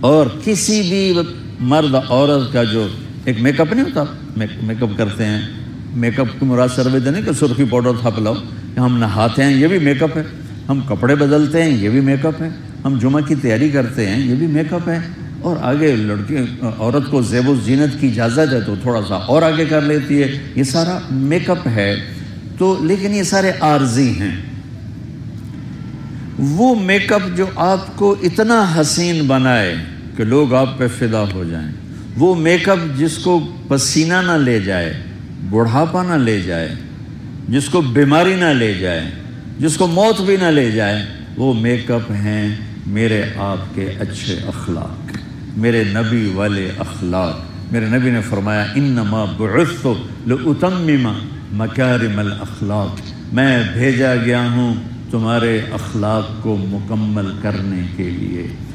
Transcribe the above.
اور کسی بھی مرد عورت کا جو ایک میک اپ نہیں ہوتا، میک اپ کرتے ہیں، میک اپ کی مراد سروے نہیں کہ سرخی پاؤڈر تھاپ لاؤ، ہم نہاتے ہیں یہ بھی میک اپ ہے، ہم کپڑے بدلتے ہیں یہ بھی میک اپ ہے، ہم جمعہ کی تیاری کرتے ہیں یہ بھی میک اپ ہے، اور آگے لڑکی عورت کو زیب و زینت کی اجازت ہے تو تھوڑا سا اور آگے کر لیتی ہے، یہ سارا میک اپ ہے۔ تو لیکن یہ سارے عارضی ہیں۔ وہ میک اپ جو آپ کو اتنا حسین بنائے کہ لوگ آپ پہ فدا ہو جائیں، وہ میک اپ جس کو پسینہ نہ لے جائے، بڑھاپا نہ لے جائے، جس کو بیماری نہ لے جائے، جس کو موت بھی نہ لے جائے، وہ میک اپ ہیں میرے آپ کے اچھے اخلاق، میرے نبی والے اخلاق۔ میرے نبی نے فرمایا انما بعثت لاتمم مکارم الاخلاق، میں بھیجا گیا ہوں تمہارے اخلاق کو مکمل کرنے کے لیے۔